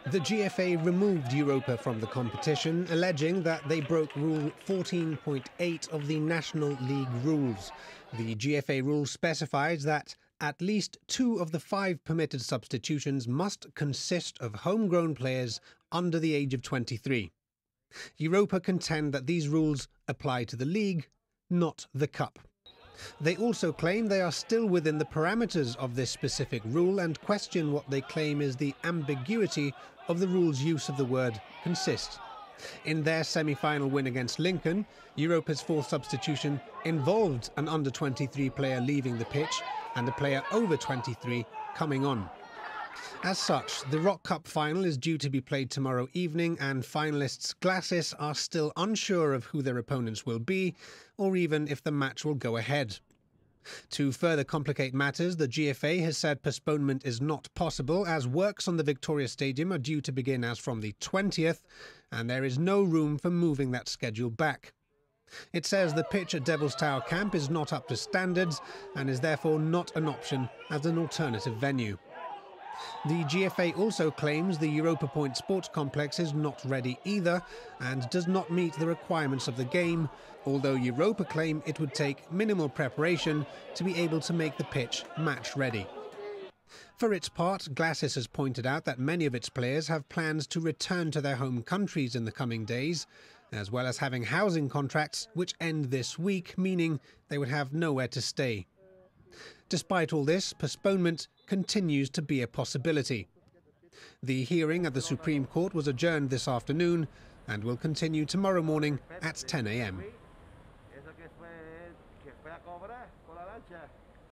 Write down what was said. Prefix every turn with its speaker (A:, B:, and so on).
A: The GFA removed Europa from the competition, alleging that they broke Rule 14.8 of the National League rules. The GFA rule specifies that at least 2 of the 5 permitted substitutions must consist of homegrown players under the age of 23. Europa contend that these rules apply to the league, not the cup. They also claim they are still within the parameters of this specific rule and question what they claim is the ambiguity of the rule's use of the word consist. In their semi-final win against Lincoln, Europa's 4th substitution involved an under-23 player leaving the pitch and a player over 23 coming on. As such, the Rock Cup final is due to be played tomorrow evening, and finalists Glasses are still unsure of who their opponents will be, or even if the match will go ahead. To further complicate matters, the GFA has said postponement is not possible, as works on the Victoria Stadium are due to begin as from the 20th, and there is no room for moving that schedule back. It says the pitch at Devil's Tower Camp is not up to standards, and is therefore not an option as an alternative venue. The GFA also claims the Europa Point Sports Complex is not ready either and does not meet the requirements of the game, although Europa claim it would take minimal preparation to be able to make the pitch match ready. For its part, Glasses has pointed out that many of its players have plans to return to their home countries in the coming days, as well as having housing contracts which end this week, meaning they would have nowhere to stay. Despite all this, postponement continues to be a possibility. The hearing at the Supreme Court was adjourned this afternoon and will continue tomorrow morning at 10 a.m.